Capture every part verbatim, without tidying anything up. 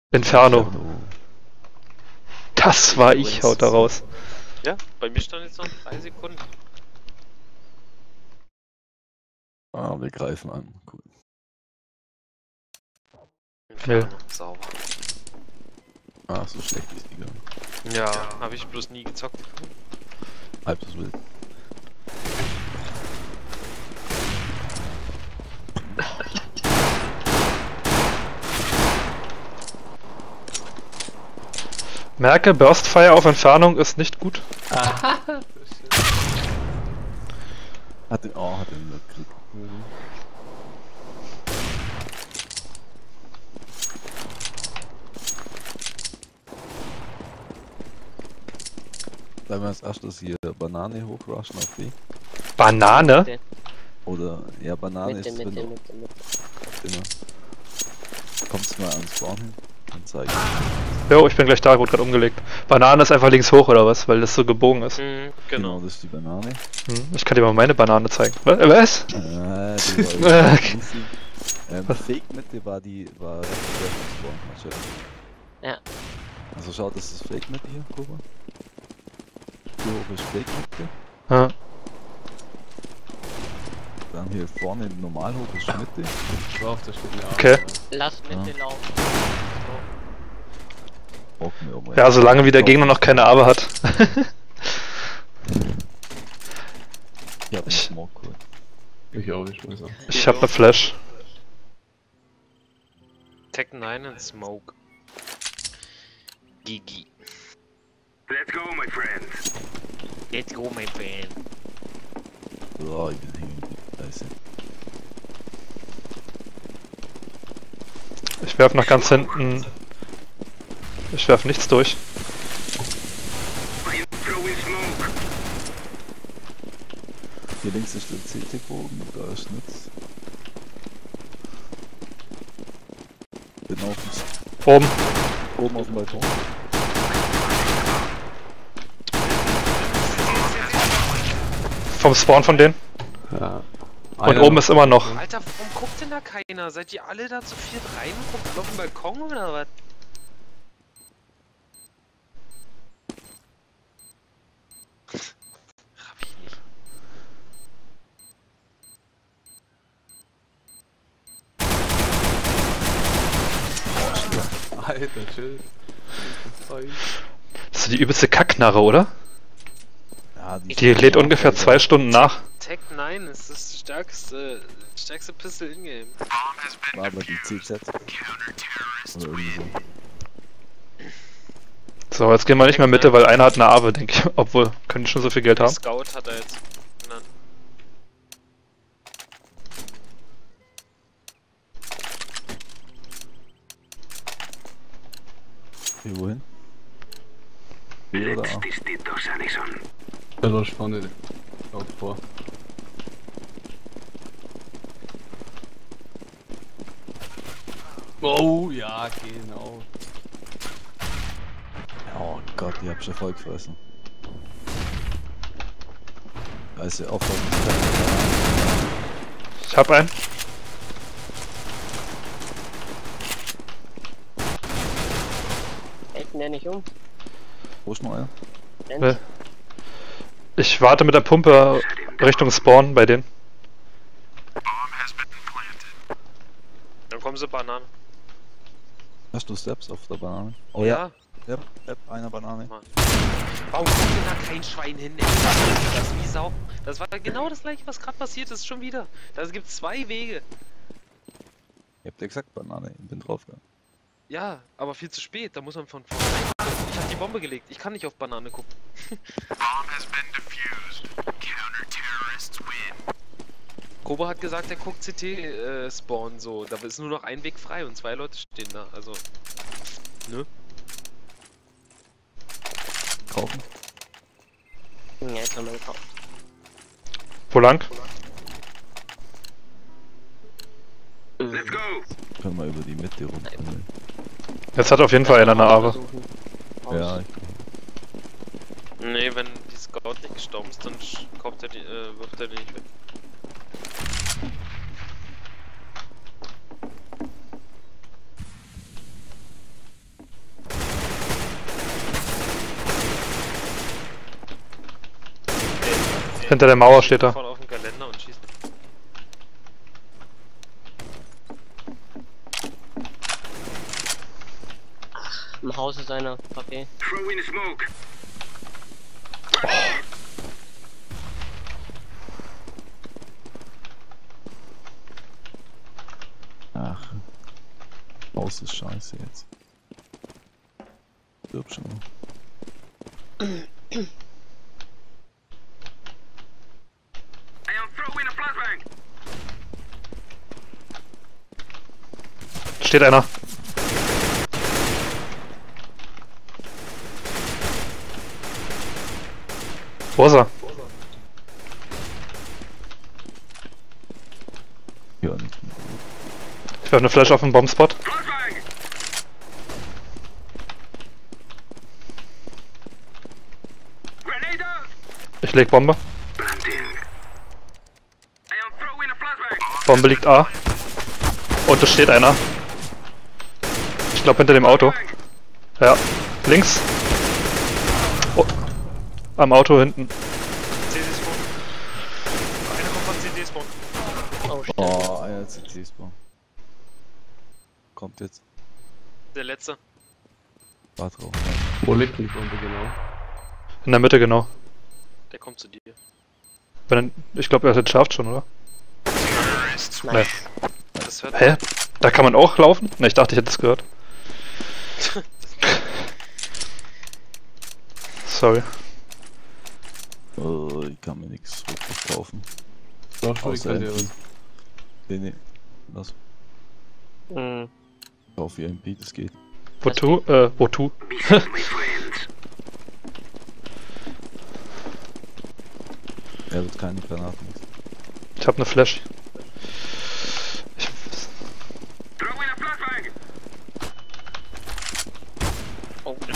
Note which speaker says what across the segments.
Speaker 1: Inferno.
Speaker 2: Inferno.
Speaker 1: Das war ich, haut da raus.
Speaker 3: Ja, bei mir stand jetzt noch drei Sekunden.
Speaker 2: Ah, wir greifen an. Cool.
Speaker 3: Inferno, sauber.
Speaker 2: Ah, so schlecht ist die gar nicht.
Speaker 3: Ja, habe ich bloß nie gezockt.
Speaker 2: Halb so wild.
Speaker 1: Merke, Burstfire auf Entfernung ist nicht gut.
Speaker 2: Hat den, oh, hat den gekriegt. Mhm. Sollen wir als erstes hier Banane hochrushen auf B?
Speaker 1: Banane?
Speaker 4: Mitte,
Speaker 2: Oder, ja, Banane
Speaker 4: Mitte,
Speaker 2: ist
Speaker 4: Mitte,
Speaker 2: drin.
Speaker 4: Mitte, Mitte.
Speaker 2: Immer. Kommst mal ans Spawn hin und zeig.
Speaker 1: Jo, ich bin gleich da, wurde gerade umgelegt. Banane ist einfach links hoch oder was, weil das so gebogen ist.
Speaker 3: Mhm,
Speaker 2: Genau,
Speaker 3: genau.
Speaker 2: das ist die Banane.
Speaker 1: Hm, ich kann dir mal meine Banane zeigen. Wa- Was?
Speaker 2: Äh, die war
Speaker 1: Okay.
Speaker 2: easy. Ähm, Fake Mitte war die, war recht schwer zu spawnen, wahrscheinlich.
Speaker 4: Ja.
Speaker 2: Also schau, das ist Fake Mitte hier, guck mal. Hier hoch ist Fake Mitte.
Speaker 1: Ja.
Speaker 2: Dann hier vorne normal hoch ist Mitte.
Speaker 5: Drauf, da steht eine
Speaker 1: Okay.
Speaker 4: Lass Mitte laufen.
Speaker 2: Hocken wir um.
Speaker 1: Ja, solange wie der Gegner noch keine Aber hat.
Speaker 2: Ich hab einen Smoke cool.
Speaker 5: Ich auch, ich muss auch.
Speaker 1: Ich hab ne Flash.
Speaker 3: Tech neun und Smoke. Gigi.
Speaker 6: Let's go, my friends.
Speaker 3: Let's go, my friend.
Speaker 2: Oh, ich bin hängen. Scheiße.
Speaker 1: Ich werf nach ganz hinten. Ich werf nichts durch.
Speaker 6: Throwing smoke.
Speaker 2: Hier links ist der C T-Bogen, da ist nichts. Bin auf dem,
Speaker 1: Oben.
Speaker 2: oben auf dem Balkon.
Speaker 1: Vom Spawn von denen.
Speaker 5: Ja.
Speaker 1: Und oben ist immer noch.
Speaker 3: Alter, warum guckt denn da keiner? Seid ihr alle da zu viert rein und guckt alle auf den Balkon oder was? Hab ich nicht.
Speaker 5: Alter, chill.
Speaker 1: Das ist die übelste Kackknarre, oder?
Speaker 2: Ja,
Speaker 1: Die lädt ungefähr zwei Stunden nach.
Speaker 3: Tech neun ist das stärkste, stärkste Pistol in-game.
Speaker 2: war aber die C Z. Oder irgendwie so.
Speaker 1: So, jetzt gehen wir nicht mehr Mitte, weil einer hat eine Awe, denke ich. Obwohl, können die schon so viel Geld haben.
Speaker 3: Scout hat er jetzt genannt.
Speaker 2: Hier, wohin? B oder A?
Speaker 6: Distintos, Allison.
Speaker 5: Der läuft vorne. Auch vor. Oh, ja, genau.
Speaker 2: Oh Gott, ich hab schon voll gefressen. Scheiße, aufhören.
Speaker 1: Ich hab einen.
Speaker 4: Hält ihn ja nicht um.
Speaker 2: Wo ist noch einer?
Speaker 4: Rennt.
Speaker 1: Will. Ich warte mit der Pumpe Richtung Spawn bei denen.
Speaker 3: Dann kommen sie Bananen.
Speaker 2: Hast du Steps auf der Banane? Oh
Speaker 3: Ja.
Speaker 2: Yep, yep, einer Banane.
Speaker 3: Mann. Warum guckt denn da kein Schwein hin? Ey? Das ist wie Sau. Das war genau das gleiche, was gerade passiert ist, schon wieder. Da gibt es zwei Wege.
Speaker 2: Ich hab dir gesagt Banane, ich bin draufgegangen.
Speaker 3: Ja, aber viel zu spät. Da muss man von vornherein. Ich hab die Bombe gelegt. Ich kann nicht auf Banane gucken. Kobo hat gesagt, er guckt C T-Spawn äh, so. Da ist nur noch ein Weg frei und zwei Leute stehen da. Also. Ne?
Speaker 2: Kaufen?
Speaker 4: Ja, kann man kaufen.
Speaker 1: Wo lang?
Speaker 6: Let's go.
Speaker 2: Können wir über die Mitte runter.
Speaker 1: Jetzt hat auf jeden Fall einer eine Awe.
Speaker 4: Versuchen.
Speaker 2: Ja, ich,
Speaker 3: Nee, wenn die Scout nicht gestorben ist, dann sch- kauft er die, äh, wirft er die nicht weg.
Speaker 1: Hinter der Mauer steht er.
Speaker 3: Vorne auf dem Geländer und schießt.
Speaker 4: Im Haus ist einer. Okay.
Speaker 6: Throw in smoke.
Speaker 2: Ach. Haus ist scheiße jetzt. Stirb schon mal.
Speaker 6: I am throwing a flashbang.
Speaker 1: Steht einer. Wo ist er?
Speaker 2: Ja, nicht.
Speaker 1: Ich werfe eine Flash auf den Bombspot.
Speaker 6: Flashbang. Grenade out.
Speaker 1: Ich leg Bombe.
Speaker 6: Planting. I am throwing a flashbang.
Speaker 1: Bombe liegt A. Und es steht einer. Ich glaube hinter dem Auto. Ja. Links. Oh. Am Auto hinten.
Speaker 3: C D-Spawn. Einer kommt von C D-Spawn.
Speaker 4: Oh, shit.
Speaker 2: Oh, einer C T-Spawn. Kommt jetzt.
Speaker 3: Der letzte.
Speaker 2: War drauf.
Speaker 5: Wo liegt die Bombe genau?
Speaker 1: In der Mitte genau.
Speaker 3: Der kommt zu dir.
Speaker 1: Wenn, ich glaube er hat geschafft schon, oder?
Speaker 4: Nein.
Speaker 3: Das hört
Speaker 1: Hä? Da kann man auch laufen? Ne, ich dachte ich hätte es gehört. Sorry.
Speaker 2: Oh, ich kann mir nichts wirklich kaufen.
Speaker 5: Doch, schon, ich
Speaker 2: Außer
Speaker 5: kann dir
Speaker 2: M P.
Speaker 5: was.
Speaker 2: Nee, nee. Lass.
Speaker 4: Hm.
Speaker 2: Kauf ihr M P, das geht.
Speaker 1: Wozu? Äh, wozu?
Speaker 6: Be safe, my friends.
Speaker 2: Er wird keine Granaten.
Speaker 1: Ich hab ne Flash. Ich,
Speaker 6: Throw in a flashbang.
Speaker 4: Oh, okay.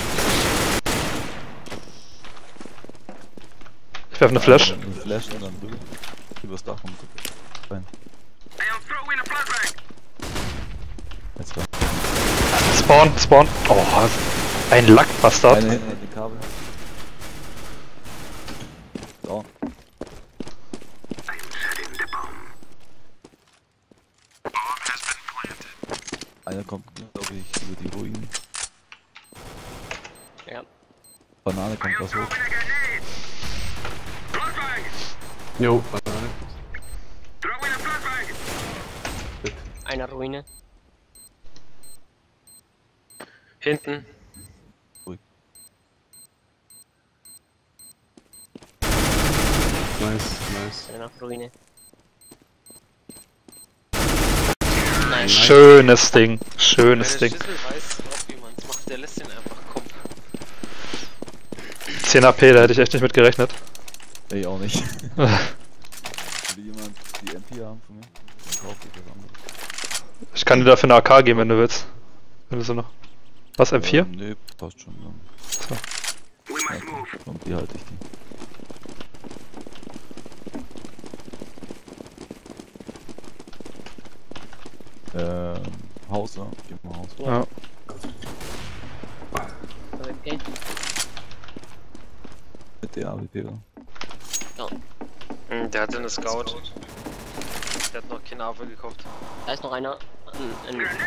Speaker 1: ich werfe ne Flash.
Speaker 2: Ein Flash und dann rüber. Übers Dach und rein.
Speaker 6: I am throwing a flashbang.
Speaker 2: Jetzt rein.
Speaker 1: Spawn, Spawn. Oh, ein Lackbastard.
Speaker 2: Eine hinten an die Kabel. Down.
Speaker 6: I am setting the bomb.
Speaker 2: Einer kommt, glaube ich, über die Ruinen.
Speaker 4: Ja.
Speaker 2: Banane
Speaker 6: I
Speaker 2: kommt
Speaker 6: am
Speaker 2: was hoch.
Speaker 6: throwing a grenade. Flashbang.
Speaker 5: Jo, Banane.
Speaker 6: Throw in a flashbang.
Speaker 4: Einer Ruine.
Speaker 3: hinten.
Speaker 5: Nice, nice.
Speaker 4: Einer Ruine. Nein.
Speaker 1: Schönes Ding. Schönes
Speaker 3: Wenn
Speaker 1: Ding.
Speaker 3: der Schlüssel weiß, auch wie man es macht, der lässt den einfach kommen.
Speaker 1: zehn A P, da hätte ich echt nicht mit gerechnet.
Speaker 2: Ey, auch nicht. Will jemand die M P haben von mir? Dann kauft ihr das andere.
Speaker 1: Ich kann dir dafür eine A K geben, wenn du willst. Wenn du so noch. Was, M vier?
Speaker 2: Ähm, nee, passt schon. Dann.
Speaker 6: We must move.
Speaker 2: Komm, die halte ich die. Ähm, Haus, ja. Gib mal Haus.
Speaker 1: Ja.
Speaker 4: Okay.
Speaker 2: Mit der A W P, oder?
Speaker 3: Hm, der hatte eine Scout. Der hat noch keine Affe gekauft.
Speaker 4: Da ist noch einer. Ein, ein,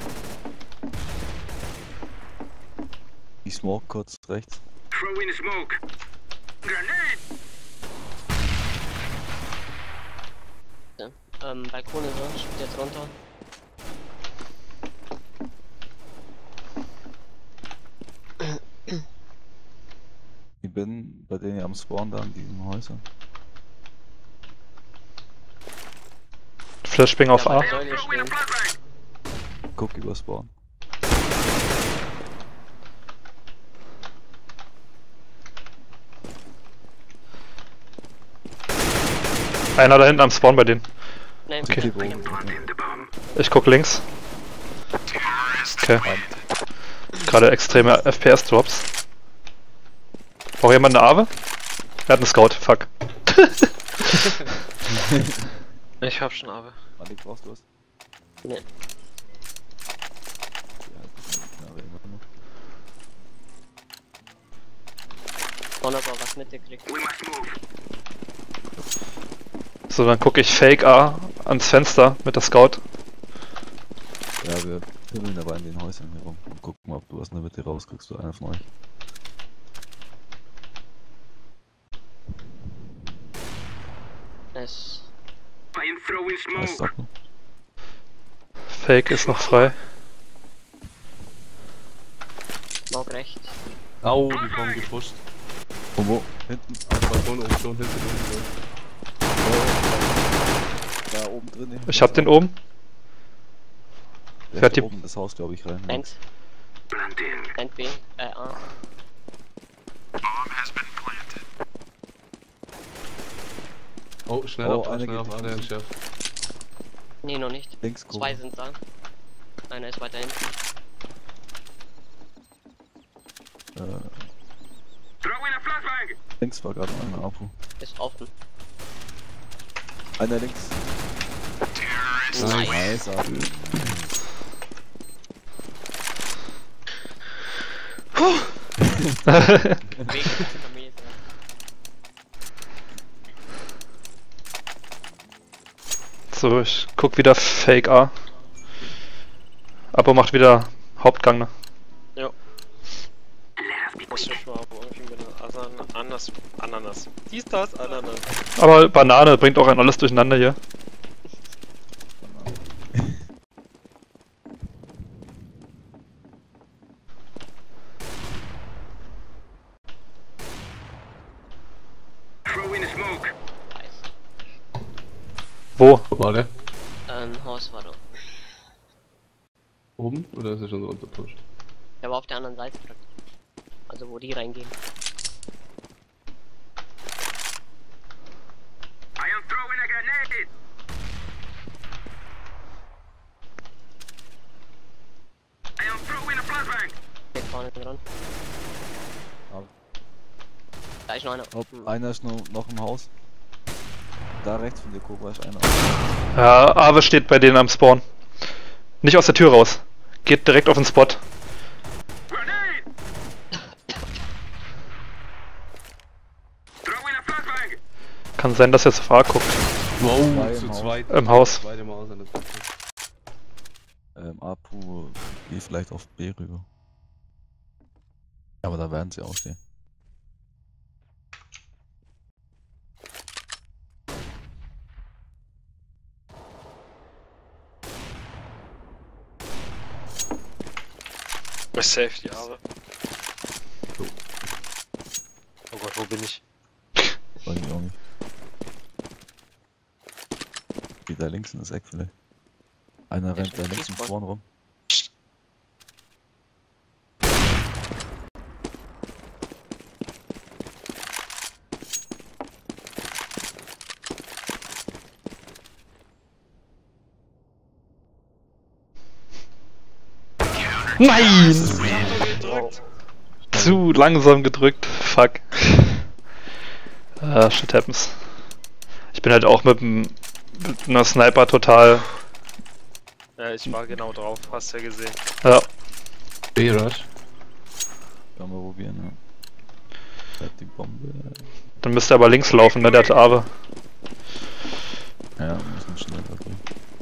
Speaker 2: Die Smoke kurz rechts.
Speaker 6: Throw in smoke. Grenade.
Speaker 4: ähm, Balkon ist er, steht jetzt runter.
Speaker 2: Ich bin bei denen am Spawn da in diesen Häusern.
Speaker 1: Flashbang auf A.
Speaker 4: Ja, Säule
Speaker 6: Throw in a
Speaker 4: stehen.
Speaker 6: flashbang.
Speaker 2: Guck über Spawn.
Speaker 1: Einer da hinten am Spawn bei denen.
Speaker 4: Nein,
Speaker 1: Okay.
Speaker 2: C T oben.
Speaker 6: Planting the bomb.
Speaker 1: Ich guck links. Okay. Gerade extreme F P S-Drops. Braucht jemand eine Ave? Er hat einen Scout, fuck.
Speaker 3: Ich hab schon Affe.
Speaker 2: Andi, brauchst du was?
Speaker 4: Nee.
Speaker 2: Ja, das ist eine Knarre immer noch.
Speaker 4: Spawn aber was mitgekriegt.
Speaker 6: We must move.
Speaker 1: So, dann gucke ich Fake A ans Fenster mit der Scout.
Speaker 2: Ja, wir pimmeln aber in den Häusern hier rum und gucken mal, ob du was in der Mitte rauskriegst für einer von euch.
Speaker 4: Es.
Speaker 6: I am throwing
Speaker 2: Alles
Speaker 6: smoke.
Speaker 2: ab, ne?
Speaker 1: Fake ist noch frei.
Speaker 4: Smoke rechts.
Speaker 5: Au, die kommen gepusht.
Speaker 2: Von wo? Hinten?
Speaker 5: Balkon oben schon, hinten oben.
Speaker 2: Da oben drin.
Speaker 1: Ich hab den oben.
Speaker 2: Der
Speaker 1: Fährt
Speaker 2: fährt
Speaker 1: die-
Speaker 2: oben in das Haus, glaube ich, rein. Ne?
Speaker 4: Eins.
Speaker 6: Planting.
Speaker 4: End B. Äh, A.
Speaker 5: Oh, schnell
Speaker 2: Oh,
Speaker 5: ab,
Speaker 2: einer
Speaker 5: schnell
Speaker 2: geht
Speaker 5: ab,
Speaker 2: in
Speaker 5: einer
Speaker 2: die
Speaker 5: Chef.
Speaker 4: Nee, noch nicht.
Speaker 2: Links gucken.
Speaker 4: Zwei sind da. Einer ist weiter hinten.
Speaker 2: Äh,
Speaker 6: Throwing a flashbang.
Speaker 2: links war gerade einer Apu.
Speaker 4: Ist offen.
Speaker 2: Einer links.
Speaker 4: Nice.
Speaker 2: Nice, Apu.
Speaker 4: Weg von mir.
Speaker 1: So, ich guck wieder Fake A. Abo macht wieder Hauptgang, ne?
Speaker 3: Muss ich mal irgendwie mit Asan Ananas. Ananas. Dies, das, Ananas.
Speaker 1: Aber Banane bringt auch ein alles durcheinander hier.
Speaker 6: Throwing a smoke.
Speaker 4: Nice.
Speaker 1: Wo?
Speaker 5: Wo war der?
Speaker 4: Ein Haus war da.
Speaker 5: Oben? Oder ist er schon so runterpusht?
Speaker 4: Der war auf der anderen Seite. Also wo die reingehen.
Speaker 6: I am throwing a grenade. I am throwing a flashbang.
Speaker 4: Steht vorne dran.
Speaker 2: Aber-
Speaker 4: Da ist noch einer.
Speaker 2: Ob,
Speaker 4: Hm.
Speaker 2: einer ist noch, noch im Haus. Da rechts von dir, Cobra, ist einer.
Speaker 1: Ja, Ave steht bei denen am Spawn. Nicht aus der Tür raus. Geht direkt auf den Spot.
Speaker 6: Grenade. Throwing a flashbang.
Speaker 1: Kann sein, dass er auf A guckt.
Speaker 5: Wow,
Speaker 2: Zwei
Speaker 5: zu
Speaker 2: im Haus.
Speaker 5: zweit.
Speaker 1: Im Haus.
Speaker 5: Zweite Mal aus an der Seite.
Speaker 2: Ähm, Apu, geh vielleicht auf B rüber. Aber da werden sie auch stehen.
Speaker 3: Safe die Jahre. Oh Gott, wo bin ich?
Speaker 2: Weiß ich auch nicht. Geht da links in das Eck vielleicht. Einer rennt da links im Spawn rum.
Speaker 1: Nein!
Speaker 3: Gedrückt.
Speaker 1: Zu langsam gedrückt. Fuck. Ah, shit happens. Ich bin halt auch mit, dem, mit einer Sniper total.
Speaker 3: Ja, ich war genau drauf, hast ja gesehen.
Speaker 1: Ja.
Speaker 5: B-Rush.
Speaker 2: Können wir probieren, ja. Bleibt die Bombe.
Speaker 1: Dann müsste er aber links laufen, ne? Der hat Ave.
Speaker 2: Ja, wir müssen schnell da durch.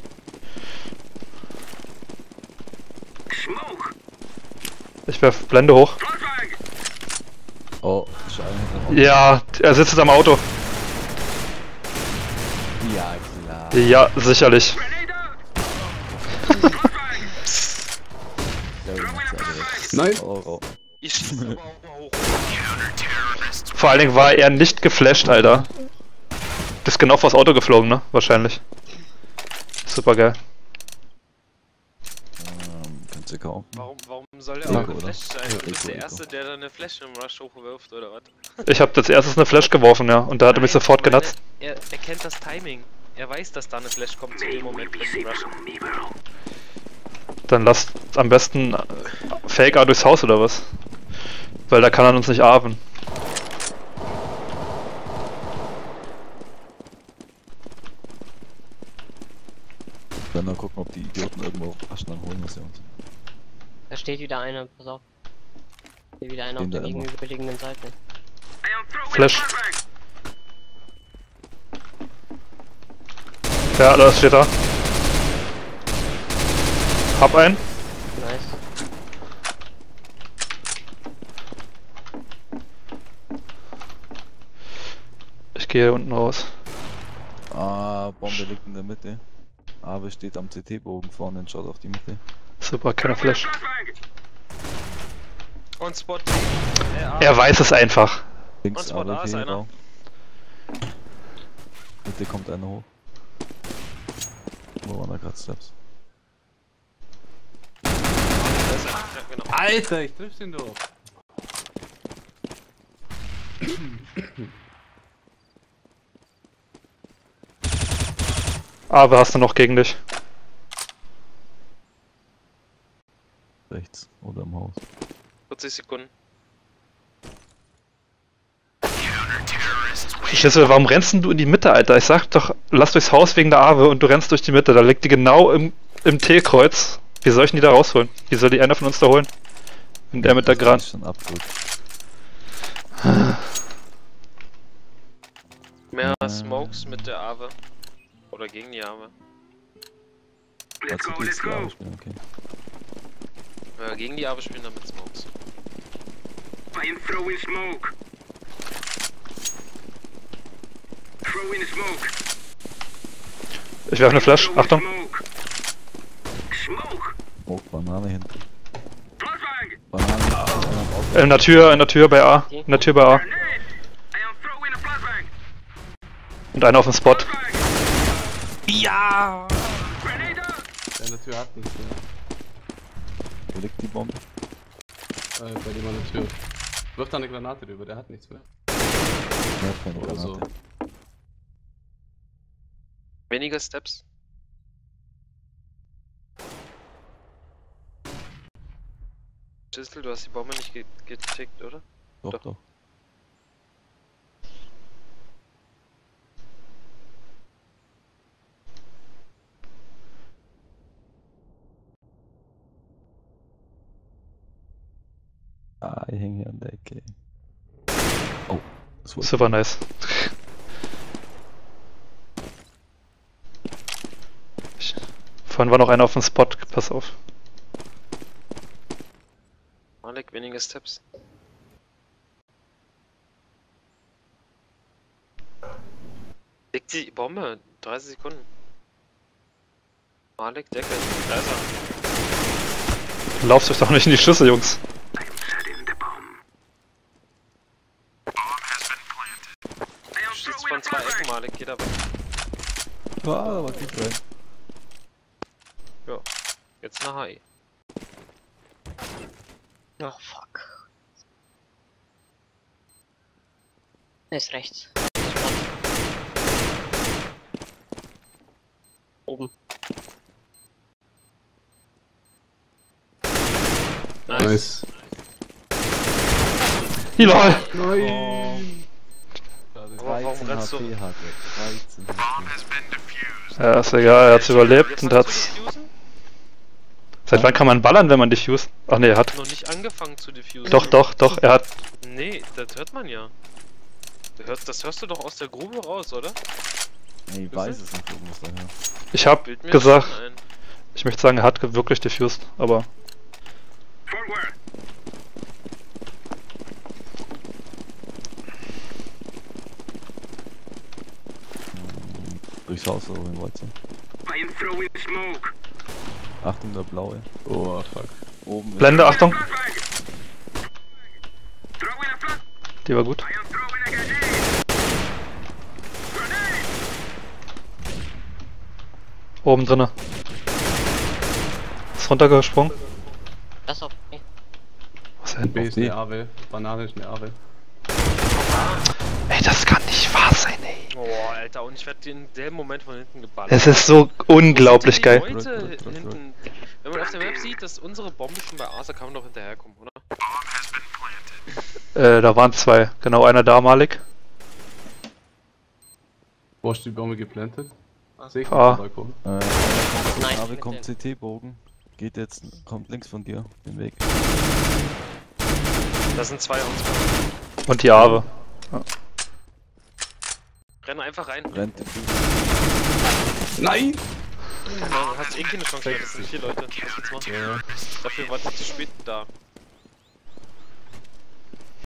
Speaker 6: Smoke.
Speaker 1: Ich werf Blende hoch.
Speaker 6: Flashbang.
Speaker 2: Oh, ist einer hinter dem Auto.
Speaker 1: Ja, er sitzt jetzt am Auto.
Speaker 2: Ja, klar.
Speaker 1: Ja, sicherlich.
Speaker 6: Grenade out. Flashbang.
Speaker 2: Der will macht's ja direkt.
Speaker 5: Nein.
Speaker 2: Oh, oh.
Speaker 3: Ich schieße aber auch mal hoch.
Speaker 1: Vor allen Dingen war er nicht geflasht, Alter. Das ist genau vors Auto geflogen, ne? Wahrscheinlich. Super geil.
Speaker 2: Ähm, kannst du kaufen.
Speaker 3: Warum, warum soll er
Speaker 5: Ja,
Speaker 3: auch eine
Speaker 2: oder?
Speaker 3: Flash sein?
Speaker 2: Ja,
Speaker 3: Du bist der
Speaker 2: Eco,
Speaker 3: Erste, der da eine Flash im Rush hochwirft, oder was?
Speaker 1: Ich habe als erstes eine Flash geworfen, ja. Und da hat er mich
Speaker 3: Nein,
Speaker 1: sofort
Speaker 3: ich meine,
Speaker 1: genutzt.
Speaker 3: Er, er kennt das Timing. Er weiß, dass da eine Flash kommt zu dem Moment, wenn sie rushen.
Speaker 1: Dann lasst am besten äh, Fake A durchs Haus oder was? Weil da kann er uns nicht aven.
Speaker 2: Dann mal gucken, ob die Idioten irgendwo raschen, dann holen wir sie uns.
Speaker 4: Da steht wieder einer, pass auf. Steht wieder einer auf
Speaker 2: Stehen
Speaker 4: der
Speaker 2: da immer.
Speaker 4: gegenüberliegenden Seite.
Speaker 6: I
Speaker 1: Flash. Ja, da steht er. Hab einen.
Speaker 4: Nice.
Speaker 1: Ich gehe unten raus.
Speaker 2: Ah, Bombe liegt in der Mitte. Aber steht am C T-Bogen vorne und schaut auf die Mitte.
Speaker 1: Super, keine Flash.
Speaker 3: Und Spot. Äh, A.
Speaker 1: Er weiß es einfach.
Speaker 2: Links
Speaker 3: Und Spot A ist einer.
Speaker 2: Raum. Mitte kommt einer hoch. Wo waren da gerade Steps?
Speaker 3: Da ist einer. Ja, genau.
Speaker 5: Alter, ich triff den doch.
Speaker 1: Aber hast du noch gegen dich?
Speaker 2: Rechts oder im Haus.
Speaker 3: vierzig Sekunden.
Speaker 1: Schissel, warum rennst denn du in die Mitte, Alter? Ich sag doch, lass durchs Haus wegen der Awe und du rennst durch die Mitte. Da liegt die genau im, im T-Kreuz. Wie soll ich denn die da rausholen? Wie soll die einer von uns da holen? Wenn der mit der Gran...
Speaker 2: Ist schon abdrückt.
Speaker 3: Mehr
Speaker 2: Äh.
Speaker 3: Smokes mit der Awe. Oder gegen die Awe.
Speaker 6: Let's
Speaker 2: Also
Speaker 6: go, let's
Speaker 2: geht's klar,
Speaker 6: go.
Speaker 2: spielen, okay.
Speaker 3: Ja, gegen die Awe spielen dann mit Smokes.
Speaker 6: I am throwing smoke. Throwing smoke.
Speaker 1: Ich werfe eine Flash.
Speaker 6: Throwing
Speaker 1: Achtung.
Speaker 6: Smoke. Smoke.
Speaker 2: Oh, Banane hinten.
Speaker 6: Flashbang.
Speaker 2: Banane hinten. einer im Auto.
Speaker 1: In der Tür, in der Tür bei A. In der Tür bei A.
Speaker 6: Grenade. I am throwing a flashbang.
Speaker 1: Und einer auf dem Spot.
Speaker 6: Flashbang.
Speaker 3: Ja!
Speaker 6: Grenade out.
Speaker 5: Der in der Tür hat nichts mehr.
Speaker 2: Wo liegt die Bombe?
Speaker 5: Äh, bei dem an der Tür. Wirf da eine Granate drüber, der hat nichts mehr.
Speaker 2: Ja, keine
Speaker 5: Oder so.
Speaker 2: Granate.
Speaker 3: Weniger Steps. Chisel, du hast die Bombe nicht ge getickt, oder?
Speaker 2: Doch,
Speaker 3: Doch.
Speaker 2: doch. Ah, ich hänge hier an der Ecke. Oh, das wollte
Speaker 1: Super nice. Ich- Vorhin war noch einer auf dem Spot. Pass auf.
Speaker 3: Malik, weniger Steps. Leg die Bombe, dreißig Sekunden. Malik, Decke, da ist er.
Speaker 1: Lauft euch doch nicht in die Schüsse, Jungs.
Speaker 6: I am setting the bomb. Bomb has been planted. I am
Speaker 3: Du schießt
Speaker 6: throwing a
Speaker 3: von zwei Ecken,
Speaker 6: flashbang.
Speaker 3: Malik, geht aber.
Speaker 2: Ah, da war gut rein.
Speaker 3: Jetzt nach H I.
Speaker 4: Oh fuck. Er ist rechts. Oben.
Speaker 5: Nice.
Speaker 1: Lol.
Speaker 5: Nein.
Speaker 3: Aber warum rennst du?
Speaker 2: H P hat er. dreizehn H P.
Speaker 1: Ja, ist egal, er hat's überlebt
Speaker 3: Jetzt
Speaker 1: und
Speaker 3: hast
Speaker 1: hat's.
Speaker 3: du diffusen?
Speaker 1: Seit wann kann man ballern, wenn man diffuse? Ach nee, er hat.
Speaker 3: Noch nicht angefangen zu diffusen.
Speaker 1: Doch, doch, doch, er hat.
Speaker 3: Nee, das hört man ja. Das hörst, das hörst du doch aus der Grube raus, oder?
Speaker 2: Nee, ich weiß es nicht, irgendwas daher.
Speaker 1: Ich hab
Speaker 3: Bild mir
Speaker 1: gesagt,
Speaker 3: das schon ein.
Speaker 1: ich möchte sagen, er hat ge- wirklich diffused, aber.
Speaker 6: Forward.
Speaker 2: Durchs Haus oder wohin wollt ihr?
Speaker 6: I am throwing smoke.
Speaker 2: Achtung, der blaue.
Speaker 5: Oh, fuck.
Speaker 2: Oben ist
Speaker 1: Blende, Achtung,
Speaker 6: Flashbang. Throwing a flash.
Speaker 1: die war gut.
Speaker 6: I am throwing a grenade. Grenade.
Speaker 1: Oben drinne. Ist runtergesprungen.
Speaker 4: Das auf. Nee.
Speaker 1: Was denn?
Speaker 5: B ist
Speaker 2: B.
Speaker 5: eine Awe. Banane ist eine Awe.
Speaker 1: Ey, das kann nicht wahr sein, ey.
Speaker 3: Oh, Alter, und ich werde dir in dem Moment von hinten geballert.
Speaker 1: Es ist so unglaublich
Speaker 3: Wo sind
Speaker 1: geil.
Speaker 3: denn die Leute
Speaker 2: Drück, drück, drück,
Speaker 3: hinten. Wenn man auf der Map sieht, dass unsere Bombe schon bei Asa, kann man doch hinterherkommen, oder?
Speaker 1: Äh, da waren zwei. Genau, einer da, Malik.
Speaker 5: Wo hast du die Bombe geplantet? Sehe ich
Speaker 1: Ah.
Speaker 5: auf dem Balkon.
Speaker 2: Äh, einer kommt,
Speaker 4: Nein,
Speaker 2: Awe
Speaker 4: mit
Speaker 2: kommt
Speaker 4: dem.
Speaker 2: C T-Bogen. Geht jetzt, kommt links von dir, den Weg.
Speaker 3: Das sind zwei uns.
Speaker 1: Und die Awe.
Speaker 3: Renn einfach rein.
Speaker 2: Rennt den Typ.
Speaker 5: Nein!
Speaker 3: Du hast eh keine Chance mehr, das sind vier Leute. Was willst du machen?
Speaker 5: Ja.
Speaker 3: Dafür war ich zu spät da.